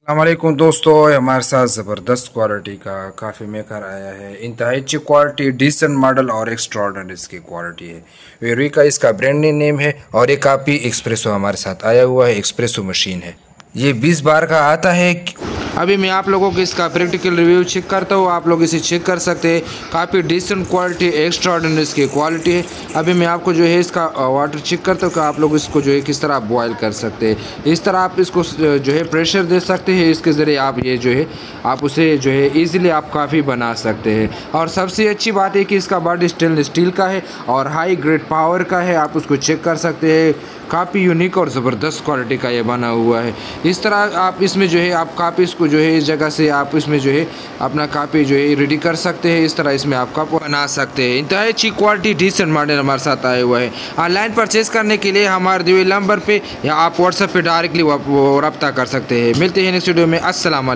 अस्सलामुअलैकुम दोस्तों, हमारे साथ ज़बरदस्त क्वालिटी का काफ़ी मेकर आया है। इंतहाई अच्छी क्वालिटी, डिसेंट मॉडल और एक्स्ट्राऑर्डिनरी इसकी क्वालिटी है। वेरी का इसका ब्रांड नेम है और ये काफ़ी एक्सप्रेसो हमारे साथ आया हुआ है। एक्सप्रेसो मशीन है, ये 20 बार का आता है। अभी मैं आप लोगों को इसका प्रैक्टिकल रिव्यू चेक करता हूँ, आप लोग इसे चेक कर सकते हैं। काफ़ी डिसेंट क्वालिटी, एक्स्ट्राऑर्डिनरी इसकी क्वालिटी है। अभी मैं आपको जो है इसका वाटर चेक करता हूँ कि आप लोग इसको जो है किस तरह बॉयल कर सकते हैं। इस तरह आप इसको जो है प्रेशर दे सकते हैं, इसके ज़रिए आप ये जो है आप उसे जो है ईज़िली आप काफ़ी बना सकते हैं। और सबसे अच्छी बात है कि इसका बॉडी स्टेनलेस स्टील का है और हाई ग्रेड पावर का है, आप उसको चेक कर सकते हैं। काफ़ी यूनिक और ज़बरदस्त क्वालिटी का ये बना हुआ है। इस तरह आप इसमें जो है आप काफ़ी इसको जो है इस जगह से आप इसमें जो है अपना काफ़ी जो है रेडी कर सकते हैं। इस तरह इसमें आप कप बना सकते हैं। इंतहाई अच्छी क्वालिटी, डिसेंट मॉडल हमारे साथ आए हुआ है। ऑनलाइन परचेज करने के लिए हमारे दिए नंबर पे या आप व्हाट्सएप पे डायरेक्टली रब्ता कर सकते हैं। मिलते हैं नेक्स्ट वीडियो में। अस्सलाम वालेकुम।